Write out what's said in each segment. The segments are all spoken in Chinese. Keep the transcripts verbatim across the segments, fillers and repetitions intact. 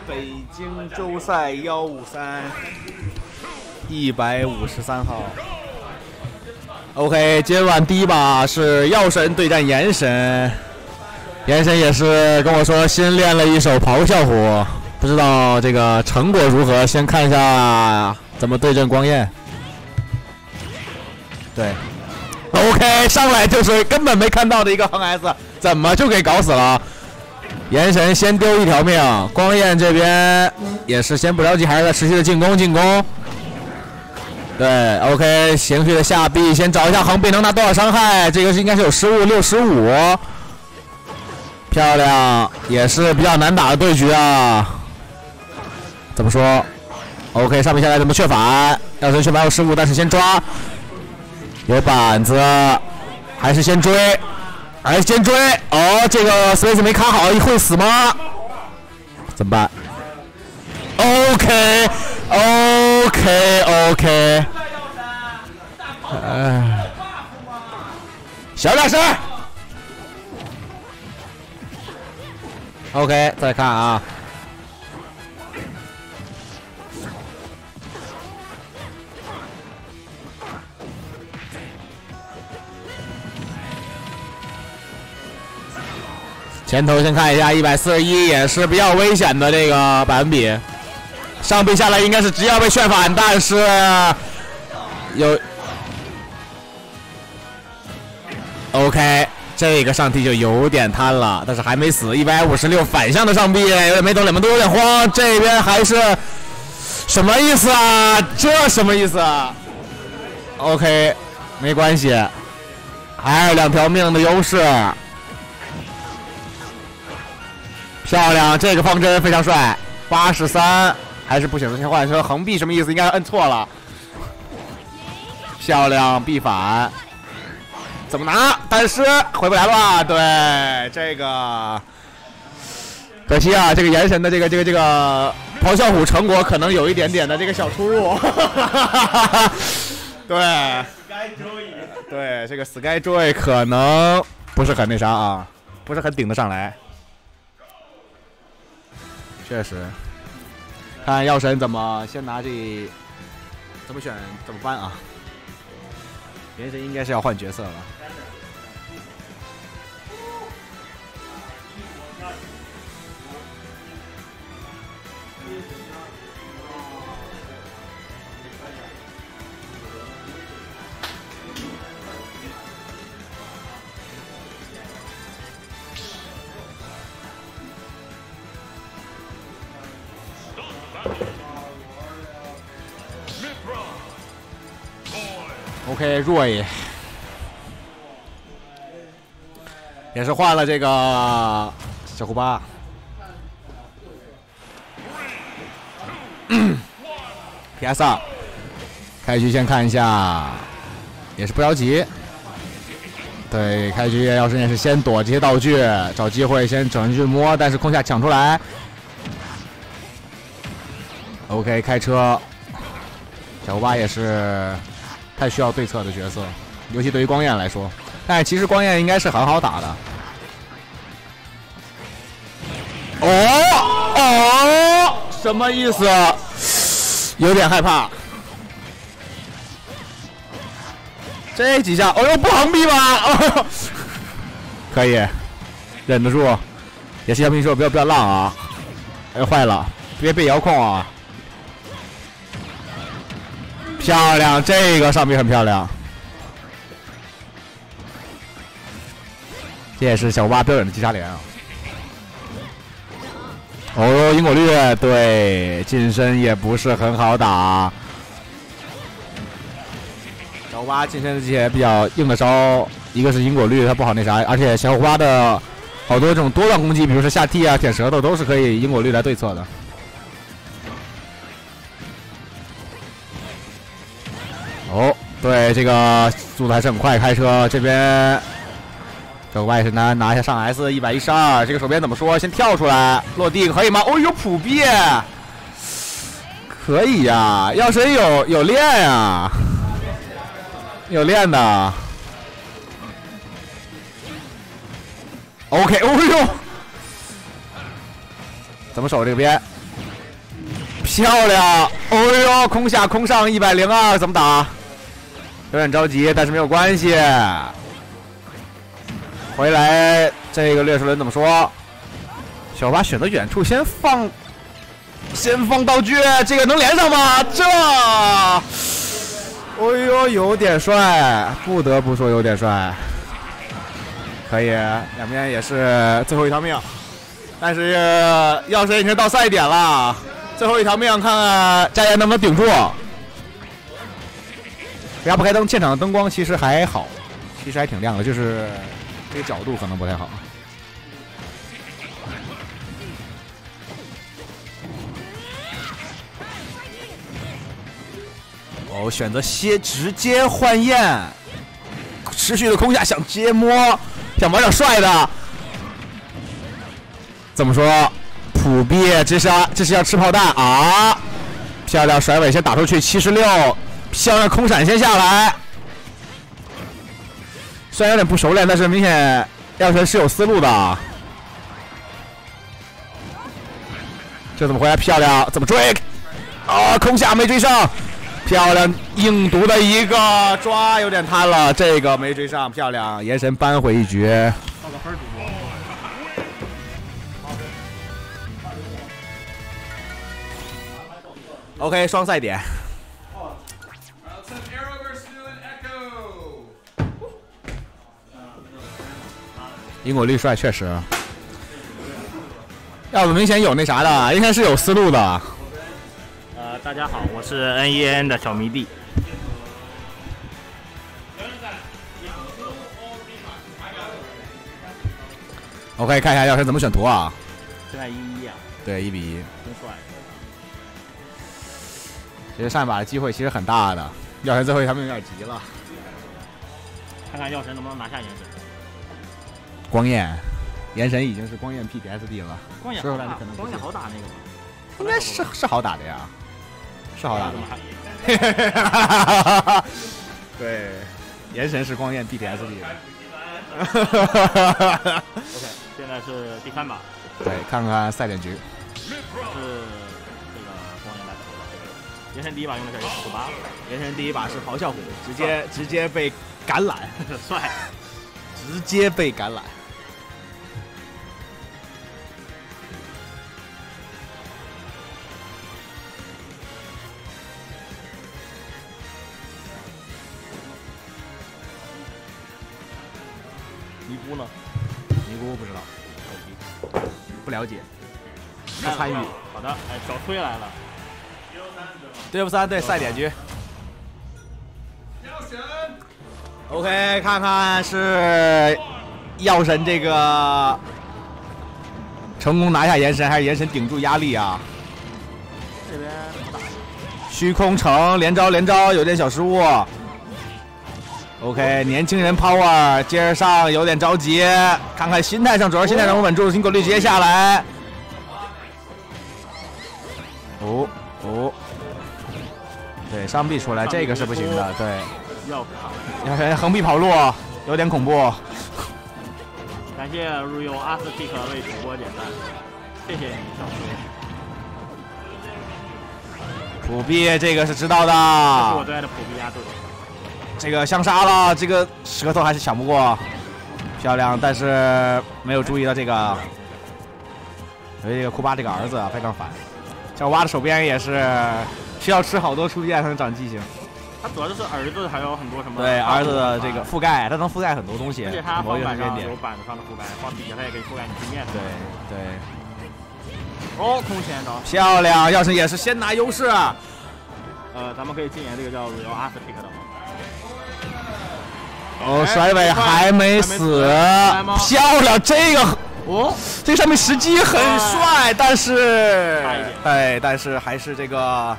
北京周赛幺五三，一百五十三号。OK， 今晚第一把是药神对战炎神，炎神也是跟我说新练了一手咆哮虎，不知道这个成果如何。先看一下怎么对阵光焰。对 ，OK， 上来就是根本没看到的一个横 S， 怎么就给搞死了？炎神先丢一条命，光焰这边也是先不着急，还是在持续的进攻进攻。对 ，OK， 情绪的下臂，先找一下横臂能拿多少伤害，这个是应该是有失误，六十五，漂亮，也是比较难打的对局啊。怎么说 ？OK， 上面下来怎么雀反？药神雀反有失误，但是先抓，有板子，还是先追。还是先追哦，这个 space 没卡好，会死吗？怎么办 ？OK OK OK， 哎，小点声。OK， 再看啊。前头先看一下，一百四十一也是比较危险的这个百分比，上臂下来应该是直接被旋反，但是有 OK， 这个上臂就有点贪了，但是还没死，一百五十六反向的上臂，有点没懂，两边都有点慌，这边还是什么意思啊？这什么意思啊 ？OK， 没关系，还有两条命的优势。漂亮，这个方针非常帅，八十三还是不行的。先换成横臂什么意思？应该摁错了。漂亮，臂反，怎么拿？但是回不来了吧？对，这个可惜啊，这个炎神的这个这个这个咆哮虎成果可能有一点点的这个小出入。对，对，这个 Sky Joy 可能不是很那啥啊，不是很顶得上来。确实，看药神怎么先拿这，怎么选怎么办啊？炎神应该是要换角色了。OK， Roy 也是换了这个小胡巴。P S 二，开局先看一下，也是不着急。对，开局药神也是先躲这些道具，找机会先整进去摸，但是空下抢出来。OK， 开车，小胡巴也是。太需要对策的角色，尤其对于光焰来说，但是其实光焰应该是很好打的。哦哦，什么意思？有点害怕。这几下，哦呦，不横臂吧？哦，可以，忍得住。也是姚明说不要不要浪啊！哎，坏了，别被遥控啊！漂亮，这个上臂很漂亮，这也是小蛙标准的击杀连啊。哦，因果律对近身也不是很好打，小蛙近身的这些比较硬的招，一个是因果律它不好那啥，而且小蛙的好多这种多段攻击，比如说下踢啊、舔舌头都是可以因果律来对策的。哦，对，这个速度还是很快，开车这边，这个外神男拿下上 S 一百一十二，这个手边怎么说？先跳出来落地可以吗？哦，有普币，可以呀、啊，药神有有练呀、啊，有练的。OK， 哦呦，怎么守这个边？ 漂亮！哦呦，空下空上一百零二，怎么打？有点着急，但是没有关系。回来，这个掠食轮怎么说？小八选择远处，先放，先放道具，这个能连上吗？这，哦呦，有点帅，不得不说有点帅。可以，两边也是最后一条命，但是药神已经到赛点了，最后一条命，看看佳妍能不能顶住。压不开灯，现场的灯光其实还好，其实还挺亮的，就是这个角度可能不太好。哦，选择先直接换焰，持续的空下想接摸，想玩点帅的。怎么说？普币，这是要这是要吃炮弹啊！漂亮，甩尾先打出去，七十六。漂亮，空闪先下来。虽然有点不熟练，但是明显药神是有思路的。这怎么回来？漂亮，怎么追？啊，空下没追上。漂亮，硬毒的一个抓有点贪了，这个没追上。漂亮，延神扳回一局。 报个分主播。 OK， 双赛点。因果绿帅确实，要不明显有那啥的，应该是有思路的。 呃，大家好，我是 N E N 的小迷弟。 OK， 看一下药神怎么选图啊？ 现在一一啊。 对，一比一。 真帅。 其实上一把的机会其实很大的，药神最后一条命有点急了。 看看药神能不能拿下延神。 光焰，延神已经是光焰 P T S D 了。 光焰好打，光焰好打那个吗？ 应该是是好打的呀，是好打的。对，延神是光焰 P T S D 的。 OK， 现在是第三把。 对，看看赛点局。 是这个光焰来头了。延神第一把用的是 S 八， 延神第一把是咆哮虎，直接直接被橄榄， 帅， 直接被橄榄。 尼姑呢？ 尼姑不知道，不了解，不参与。 好的，哎，小崔来了。 对付三对赛点局。OK， 看看是药神这个成功拿下延神，还是延神顶住压力啊？ 这边虚空城连招连招，有点小失误。OK， 年轻人 power 接着上有点着急，看看心态上，主要心态上稳住，因果律直接下来。哦哦，对，上臂出来，这个是不行的，对。 要要横臂跑路，有点恐怖。 感谢 Real Artistic 为主播点赞，谢谢你，小崔。 普币这个是知道的， 这是我最爱的普币压队。 这个相杀了，这个舌头还是抢不过，漂亮，但是没有注意到这个，有这个库巴这个儿子非常烦，小蛙的手边也是需要吃好多初见才能长记性。 他主要就是儿子还有很多什么？ 对，儿子的这个覆盖，他能覆盖很多东西， 而且他放板上点有板子上的覆盖，放底下他也可以覆盖你地面。 对对。 哦，空前招， 漂亮，要是也是先拿优势。 呃，咱们可以禁言这个叫 Real Artistic 的吗？ 哦，甩尾还没死，漂亮，这个哦， 这上面时机很帅，但是，哎，但是还是这个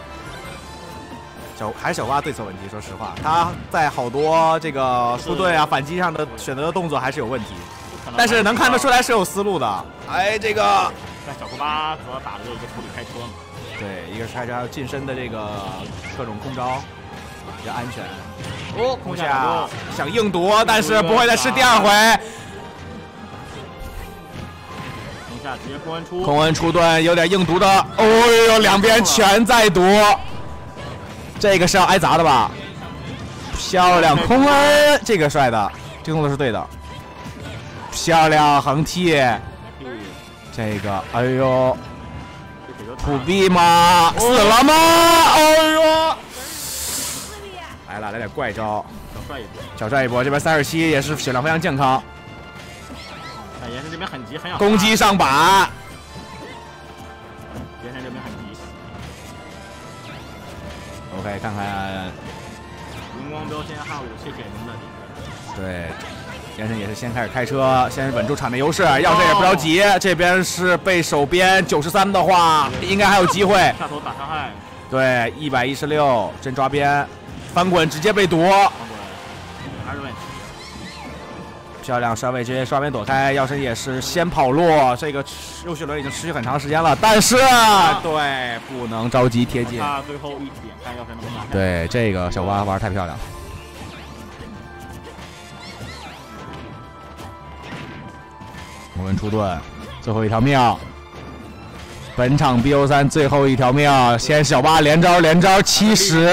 小还是小蛙对策问题。说实话，他在好多这个出队啊、反击上的选择的动作还是有问题，但是能看得出来是有思路的。哎，这个， 但小库巴主要打的就是处理开车嘛。 对，一个是开车，还有近身的这个各种空招，比较安全。 哦， 空下想硬夺，但是不会再吃第二回。 下直接空恩出， 空恩出盾有点硬毒的，哦呦，两边全在毒，这个是要挨砸的吧？漂亮，空恩，这个帅的，这个动作是对的。漂亮横踢，这个，哎呦，普币吗？死了吗？哎呦，来了，来点怪招， 小帅一波， 小帅一波，这边三十七也是血量非常健康。 但延伸这边很急，很想攻击上板。 延伸这边很急。 OK， 看看。 荧光标签汉武，谢谢您的点评。 对，延伸也是先开始开车，先稳住场内优势，药师也不着急，这边是被手边九十三的话，应该还有机会。 下头打伤害。 对，一百一十六，真抓边，翻滚直接被夺。 翻滚，还是问题。 漂亮，帅位直接刷边躲开，药神也是先跑路，这个肉血轮已经持续很长时间了，但是、啊、对不能着急贴近。 他最后一点看药神能不能拿下。 对，这个小花玩太漂亮。我们出盾，最后一条命。本场 B O 三 最后一条命，先小八连招连招七十，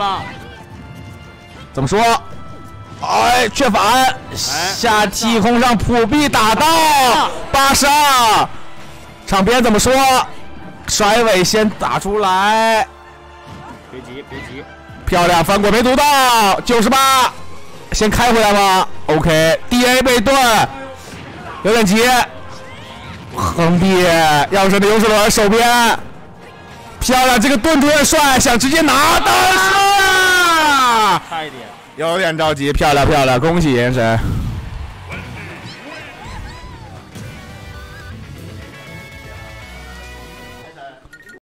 怎么说？哎，却反，下踢空上普币打到八十二，场边怎么说？甩尾先打出来， 别急别急， 漂亮翻滚没读到九十八，先开回来吗 ？OK，D A 被盾，有点急，横臂，药神的优势轮手边，漂亮，这个盾有点帅，想直接拿，但是差一点。 有点着急，漂亮漂亮，恭喜延神。